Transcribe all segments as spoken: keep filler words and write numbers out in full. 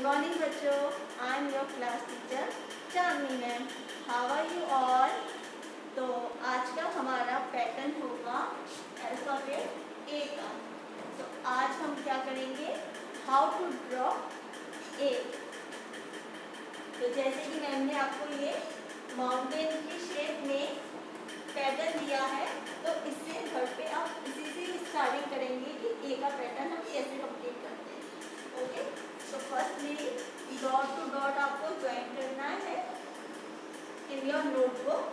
morning बच्चों, I am your class teacher Chandni ma'am. How are you all? तो आज का हमारा पैटर्न होगा अल्फाबेट ए का. तो आज हम क्या करेंगे, हाउ टू ड्रॉ ए. तो जैसे कि मैम ने आपको ये माउंटेन की शेप में पैटर्न दिया है, तो इससे घर पे आप इसी से स्टार्टिंग करेंगे कि ए का पैटर्न हम कैसे कंप्लीट करते हैं. ओके, तो फर्स्टली डॉट टू डॉट आपको ज्वाइन करना है इन योर नोटबुक.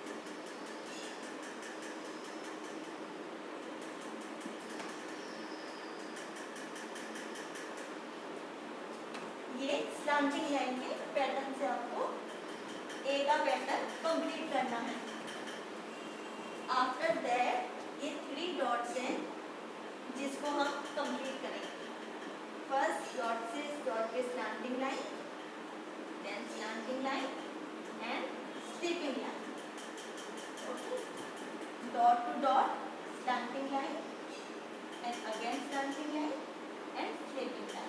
ये स्लैंटिंग लाइन के पैटर्न से आपको ए का पैटर्न कंप्लीट करना है. आफ्टर दैट ये थ्री डॉट्स हैं जिसको हम कंप्लीट करेंगे. फर्स्ट डॉट से डॉट पे slanting line, then slanting line and sleeping line. Okay, dot to dot slanting line and again slanting line and sleeping line.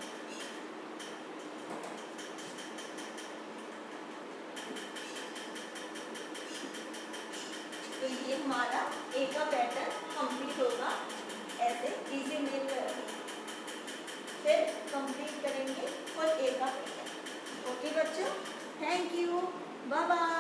तो ये हमारा ए का पैटर्न कंप्लीट होगा ऐसे इजी मेल करके. फिर कंप्लीट करेंगे फुल ए का पैटर्न. ओके बच्चों, थैंक यू, बाय बाय.